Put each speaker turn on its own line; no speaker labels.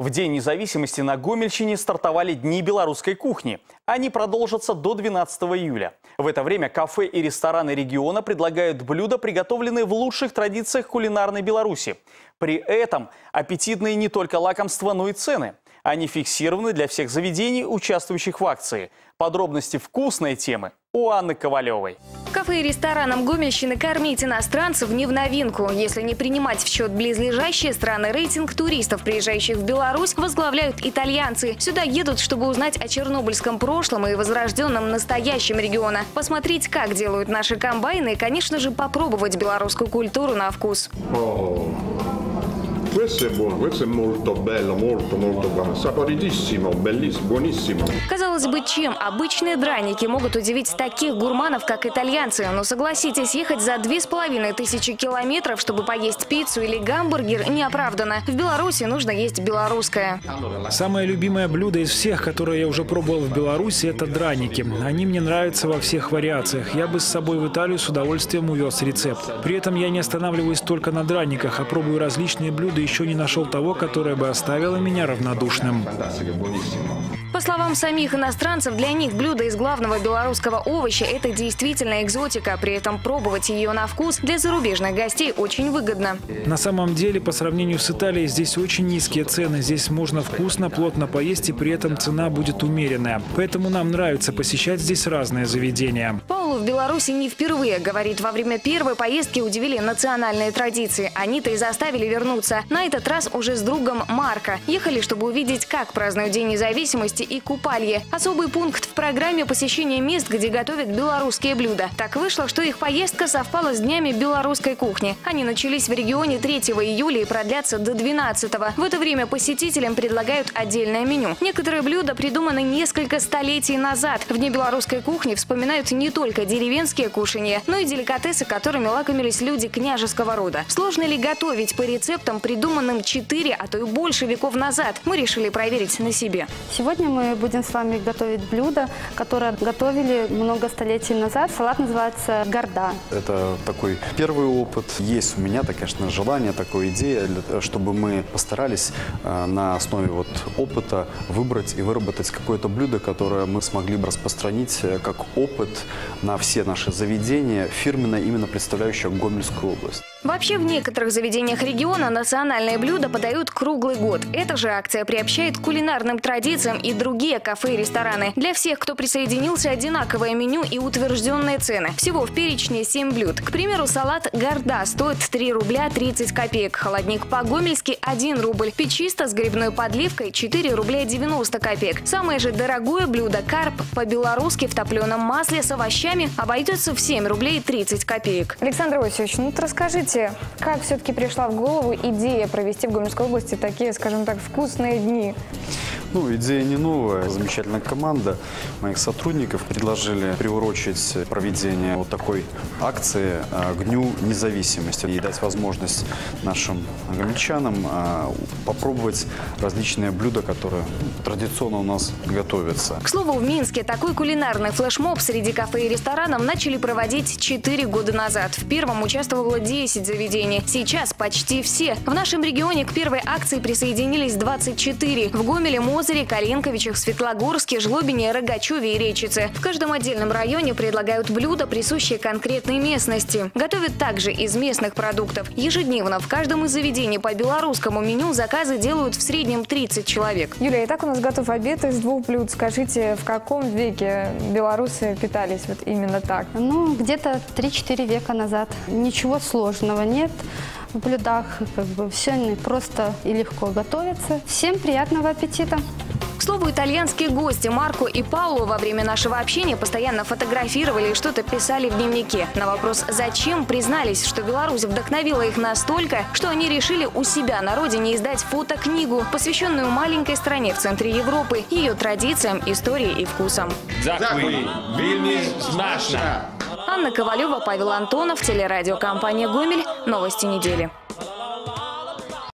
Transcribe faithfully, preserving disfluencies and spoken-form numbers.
В День независимости на Гомельщине стартовали Дни белорусской кухни. Они продолжатся до двенадцатого июля. В это время кафе и рестораны региона предлагают блюда, приготовленные в лучших традициях кулинарной Беларуси. При этом аппетитные не только лакомства, но и цены. Они фиксированы для всех заведений, участвующих в акции. Подробности вкусной темы у Анны Ковалевой.
Кафе и ресторанам Гомельщины кормить иностранцев не в новинку. Если не принимать в счет близлежащие страны, рейтинг туристов, приезжающих в Беларусь, возглавляют итальянцы. Сюда едут, чтобы узнать о чернобыльском прошлом и возрожденном настоящем региона. Посмотреть, как делают наши комбайны и, конечно же, попробовать белорусскую культуру на вкус.
Questo è buono, questo è molto bello, molto molto buono, saporitissimo, bellissimo, buonissimo.
Казалось бы, чем обычные драники могут удивить таких гурманов, как итальянцы? Но согласитесь, ехать за две с половиной тысячи километров, чтобы поесть пиццу или гамбургер, неоправданно. В Беларуси нужно есть белорусское.
Самое любимое блюдо из всех, которое я уже пробовал в Беларуси, это драники. Они мне нравятся во всех вариациях. Я бы с собой в Италию с удовольствием увез рецепт. При этом я не останавливаюсь только на драниках, а пробую различные блюда. Еще не нашел того, которое бы оставило меня равнодушным.
По словам самих иностранцев, для них блюдо из главного белорусского овоща – это действительно экзотика. При этом пробовать ее на вкус для зарубежных гостей очень выгодно.
На самом деле, по сравнению с Италией, здесь очень низкие цены. Здесь можно вкусно, плотно поесть, и при этом цена будет умеренная. Поэтому нам нравится посещать здесь разные заведения.
Паулу в Беларуси не впервые. Говорит, во время первой поездки удивили национальные традиции. Они-то и заставили вернуться. На этот раз уже с другом Марко. Ехали, чтобы увидеть, как празднуют День независимости и Купалье. Особый пункт в программе – посещение мест, где готовят белорусские блюда. Так вышло, что их поездка совпала с днями белорусской кухни. Они начались в регионе третьего июля и продлятся до двенадцатого. В это время посетителям предлагают отдельное меню. Некоторые блюда придуманы несколько столетий назад. В Дне белорусской кухни вспоминают не только деревенские кушанья, но и деликатесы, которыми лакомились люди княжеского рода. Сложно ли готовить по рецептам, придуманным четыре, а то и больше веков назад? Мы решили проверить на себе.
Сегодня мы будем с вами готовить блюдо, которое готовили много столетий назад. Салат называется гарда.
Это такой первый опыт. Есть у меня, конечно, желание, такая идея, чтобы мы постарались на основе вот опыта выбрать и выработать какое-то блюдо, которое мы смогли бы распространить как опыт на все наши заведения, фирменно именно представляющие Гомельскую область.
Вообще, в некоторых заведениях региона национальные блюда подают круглый год. Эта же акция приобщает к кулинарным традициям и другие кафе и рестораны. Для всех, кто присоединился, одинаковое меню и утвержденные цены. Всего в перечне семь блюд. К примеру, салат гарда стоит три рубля тридцать копеек, холодник по-гомельски один рубль, печиста с грибной подливкой четыре рубля девяносто копеек. Самое же дорогое блюдо карп по-белорусски в топленом масле с овощами обойдется в семь рублей тридцать копеек.
Александр Осипович, ну расскажите, как все-таки пришла в голову идея провести в Гомельской области такие, скажем так, вкусные дни?
Ну, идея не новая. Замечательная команда моих сотрудников предложили приурочить проведение вот такой акции к Дню независимости и дать возможность нашим гомельчанам попробовать различные блюда, которые традиционно у нас готовятся.
К слову, в Минске такой кулинарный флешмоб среди кафе и ресторанов начали проводить четыре года назад. В первом участвовало десять заведений. Сейчас почти все. В нашем регионе к первой акции присоединились двадцать четыре. В Гомеле, Мозыре, Калинковичах, Светлогорске, Жлобине, Рогачеве и Речице. В каждом отдельном районе предлагают блюда, присущие конкретной местности. Готовят также из местных продуктов. Ежедневно в каждом из заведений по белорусскому меню заказы делают в среднем тридцать человек.
Юлия, итак, у нас готов обед из двух блюд. Скажите, в каком веке белорусы питались вот именно так?
Ну, где-то три-четыре века назад. Ничего сложного нет. В блюдах как бы все просто и легко готовится. Всем приятного аппетита!
К слову, итальянские гости Марко и Пауло во время нашего общения постоянно фотографировали и что-то писали в дневнике. На вопрос «Зачем?» признались, что Беларусь вдохновила их настолько, что они решили у себя на родине издать фотокнигу, посвященную маленькой стране в центре Европы, ее традициям, истории и вкусам. Анна Ковалева, Павел Антонов, телерадиокомпания «Гомель». Новости недели.